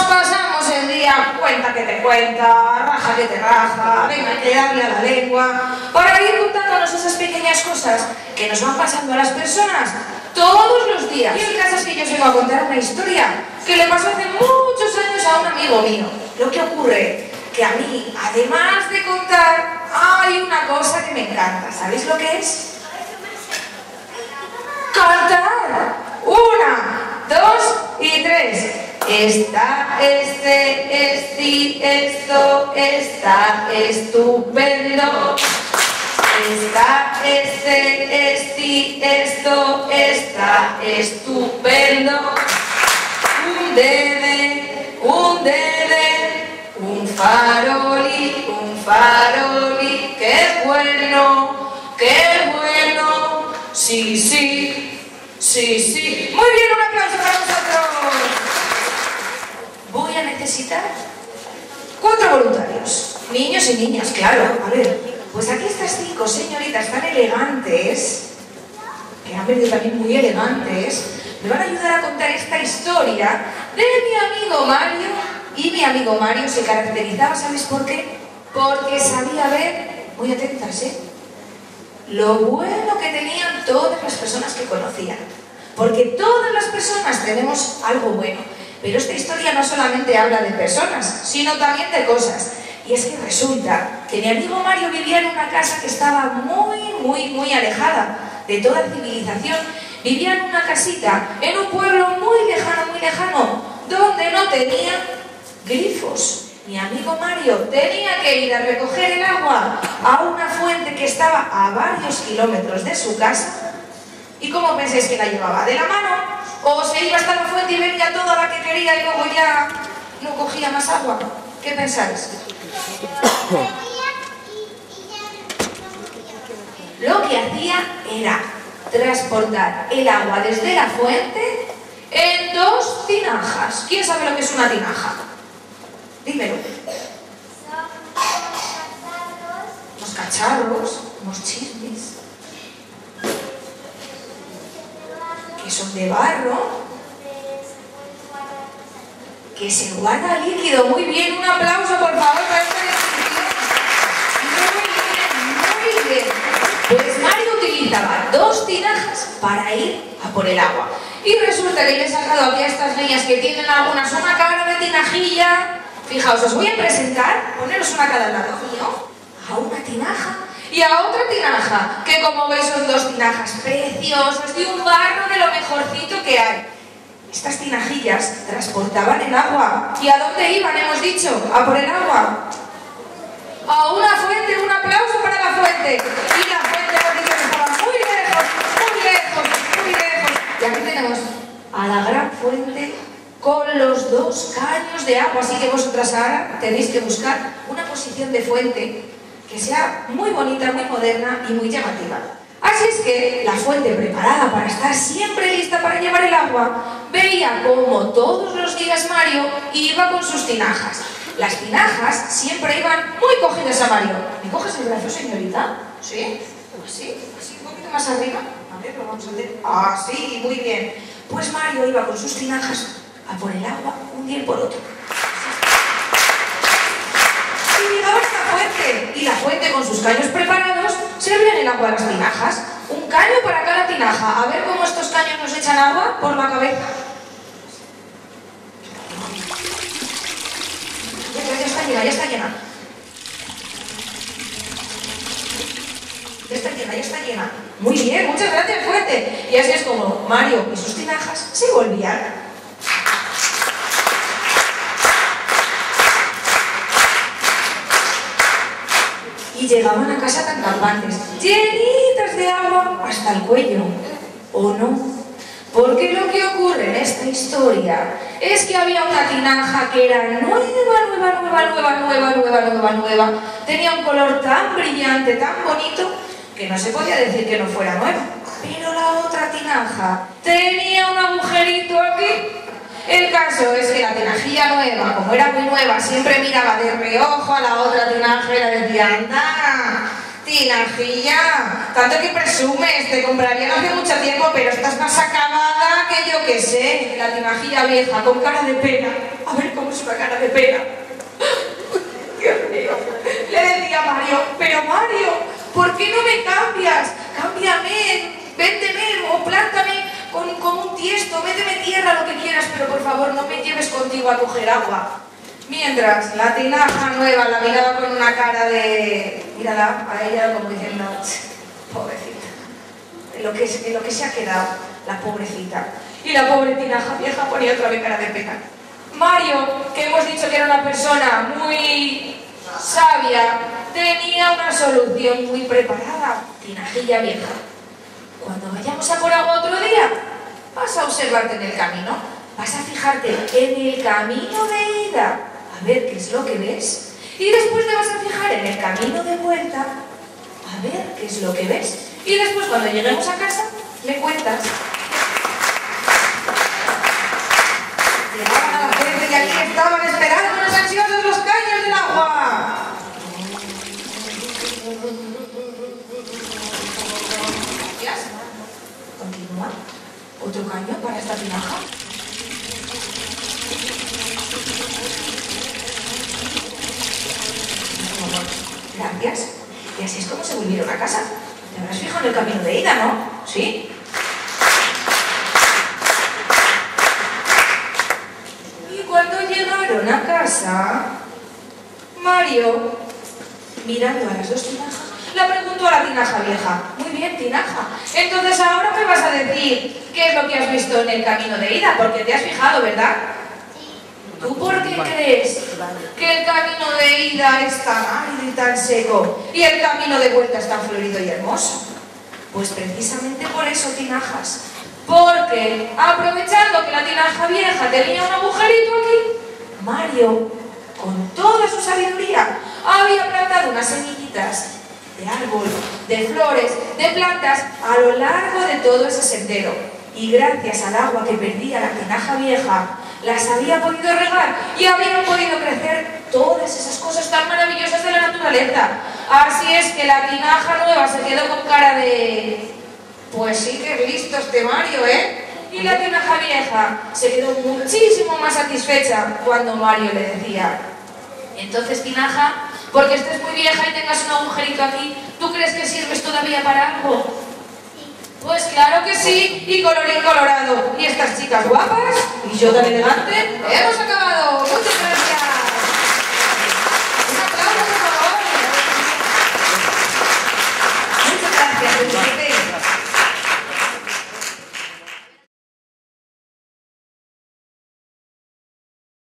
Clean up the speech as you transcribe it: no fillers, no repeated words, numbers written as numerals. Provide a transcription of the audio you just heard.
pasamos el día cuenta que te cuenta, raja que te raja, venga que darle a la lengua, para ir contándonos esas pequeñas cosas que nos van pasando a las personas todos los días. Y el caso es que yo os vengo a contar una historia que le pasó hace muchos años a un amigo mío. Lo que ocurre que a mí, además de contar, hay una cosa que me encanta. ¿Sabéis lo que es? ¡Cantar! 1, 2 y 3. Esta, esto, está estupendo. Esta, esto, está estupendo. Un dede, un faroli, qué bueno, sí, sí, sí, sí. Muy bien, un aplauso para vosotros. Voy a necesitar 4 voluntarios, niños y niñas, claro. A ver, pues aquí estas 5 señoritas tan elegantes, que han venido también muy elegantes, me van a ayudar a contar esta historia de mi amigo Mario. Y mi amigo Mario se caracterizaba, ¿sabes por qué? Porque sabía ver, muy atentas, lo bueno que tenían todas las personas que conocían. Porque todas las personas tenemos algo bueno. Pero esta historia no solamente habla de personas, sino también de cosas. Y es que resulta que mi amigo Mario vivía en una casa que estaba muy alejada de toda civilización. Vivía en una casita, en un pueblo muy lejano, donde no tenía grifos. Mi amigo Mario tenía que ir a recoger el agua a una fuente que estaba a varios kilómetros de su casa. ¿Y cómo pensáis que la llevaba? ¿De la mano? ¿O se iba hasta la fuente y bebía toda la que quería y luego ya no cogía más agua? ¿Qué pensáis? Lo que hacía era transportar el agua desde la fuente en 2 tinajas. ¿Quién sabe lo que es una tinaja? Dímelo. Unos cacharros, unos chismes, que son de barro, que se guarda líquido. Muy bien, un aplauso por favor para esta descripción. Muy bien. Pues Mario utilizaba 2 tinajas para ir a por el agua. Y resulta que yo he sacado aquí a estas niñas que tienen algunas una cara de tinajilla. Fijaos, os voy a presentar, poneros una cada lado mío, a una tinaja y a otra tinaja, que como veis son 2 tinajas preciosas, de un barro de lo mejorcito que hay. Estas tinajillas transportaban el agua. ¿Y a dónde iban, hemos dicho? ¿A por el agua? A una fuente. Un aplauso para la fuente. Y la fuente, hemos dicho que estaba muy lejos. Y aquí tenemos a la gran fuente con los 2 caños de agua. Así que vosotras ahora tenéis que buscar una posición de fuente que sea muy bonita, muy moderna y muy llamativa. Así es que la fuente, preparada para estar siempre lista para llevar el agua, veía como todos los días Mario iba con sus tinajas. Las tinajas siempre iban muy cogidas a Mario. ¿Me coges el brazo, señorita? ¿Sí? ¿Así? ¿Así? ¿Un poquito más arriba? A ver, lo vamos a hacer. ¡Ah, sí! Muy bien. Pues Mario iba con sus tinajas a por el agua un día y por otro. Y llegaba esta fuente. Y la fuente, con sus caños preparados, servían el agua a las tinajas. Un caño para cada tinaja. A ver cómo estos caños nos echan agua por la cabeza. Ya está llena. Ya está llena. Muy bien, muchas gracias, fuente. Y así es como Mario y sus tinajas se volvían. Y llegaban a casa tan campantes, llenitas de agua hasta el cuello. ¿O no? Porque lo que ocurre en esta historia es que había una tinaja que era nueva, tenía un color tan brillante, tan bonito, que no se podía decir que no fuera nueva. Pero la otra tinaja tenía un agujerito aquí. El caso es que la tinajilla nueva, como era muy nueva, siempre miraba de reojo a la otra tinaja y le decía: anda, tinajilla, tanto que presumes, te comprarían hace mucho tiempo, pero estás más acabada que yo que sé. La tinajilla vieja, con cara de pena, a ver cómo se una cara de pena. Dios mío. Le decía a Mario, pero Mario, ¿por qué no me cambias? Cámbiame, véndeme o plántame con un tiesto, méteme tierra, lo que quieras, pero por favor no me lleves contigo a coger agua. Mientras la tinaja nueva la miraba con una cara de... Mírala a ella como diciendo, pobrecita, en lo que se ha quedado, la pobrecita. Y la pobre tinaja vieja ponía otra vez cara de pena. Mario, que hemos dicho que era una persona muy sabia, tenía una solución muy preparada. Tinajilla vieja, cuando vayamos a por agua otro día, vas a observarte en el camino, vas a fijarte en el camino de ida, a ver qué es lo que ves, y después te vas a fijar en el camino de vuelta, a ver qué es lo que ves, y después cuando lleguemos a casa, me cuentas. Llegaban a la gente y aquí estaban esperando los ansiosos los caños del agua. Gracias. Continúa. Otro caño para esta tinaja. Gracias. Y así es como se volvieron a casa. Te habrás fijado en el camino de ida, ¿no? ¿Sí? Y cuando llegaron a casa, Mario, mirando a las dos tinajas, le preguntó a la tinaja vieja, muy bien, tinaja, entonces ahora me vas a decir qué es lo que has visto en el camino de ida, porque te has fijado, ¿verdad? ¿Tú por qué crees que el camino de ida es tan árido y tan seco y el camino de vuelta es tan florido y hermoso? Pues precisamente por eso, tinajas, porque aprovechando que la tinaja vieja tenía un agujerito aquí, Mario, con toda su sabiduría, había plantado unas semillitas de árbol, de flores, de plantas a lo largo de todo ese sendero. Y gracias al agua que perdía la tinaja vieja, las había podido regar y habían podido crecer todas esas cosas tan maravillosas de la naturaleza. Así es que la tinaja nueva se quedó con cara de... Pues sí que es listo este Mario, ¿eh? Y la tinaja vieja se quedó muchísimo más satisfecha cuando Mario le decía: entonces, tinaja, porque estés muy vieja y tengas un agujerito aquí, ¿tú crees que sirves todavía para algo? Pues claro que sí, y colorín colorado. Y estas chicas guapas, y yo tan elegante, hemos acabado. Muchas gracias. Un aplauso, por favor. Muchas gracias.